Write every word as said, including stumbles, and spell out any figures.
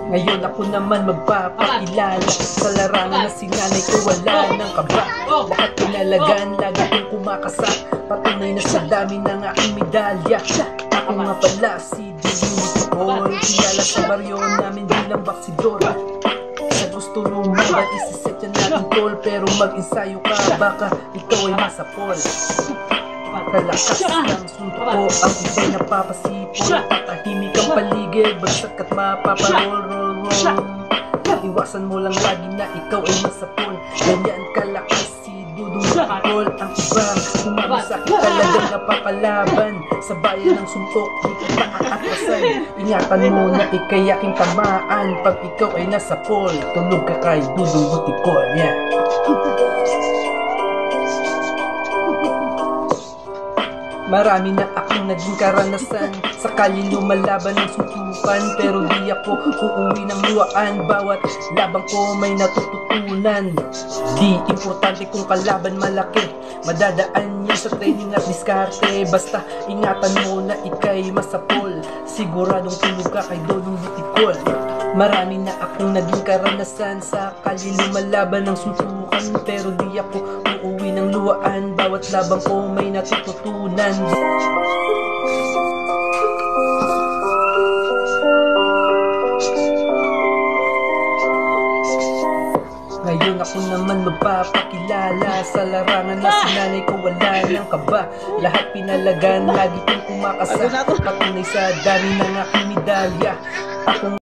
Ngayon ako naman magpapakilala sa larangan na sinanay ko wala ng kaba. Lahat pinalagan, lagi kong kumakasa, patunay na sa dami ng aking medalya. Ako nga pala si Diyunipol, kilala sa baryo namin bilang baksidor. Sa gusto mo ba isiset yan natin tol, pero mag-ensayo ka, baka ikaw ay masapol. Kalakas ng sunto ko, ang iba'y napapasipol. Tatahimik ang paligid, bagsak at mapaparol-roll-roll. Iwasan mo lang lagi na ikaw ay masapol. Ganyan kalakas si Dudong Dipol. Ang iba, kumamasakit talagang napapalaban. Sa bayan ng suntok, di kita aatasan. Ingatan mo na ikay aking tamaan. Pag ikaw ay nasapol, tulog ka kay Dudong Dipol. Yeah. Marami na akong naging karanasan, sakali lumalaban ng suntukan, pero di ako uuwi ng luwaan. Bawat labang ko may natututunan. Di importante kung kalaban malaki, madadaan niya sa training at diskarte. Basta ingatan mo na ikay masapol, siguradong tulog ka kay Dudong Dipol. Marami na akong naging karanasan, sakali lumalaban ng suntukan, pero di ako uuwi ng luwaan. Bawat labang ko may natututunan. Ngayon ako naman magpapakilala sa larangan na sinanay ko wala ng kaba. Lahat pinalagan, lagi kong kumakasa, patunay sa dami ng aking medalya. Ako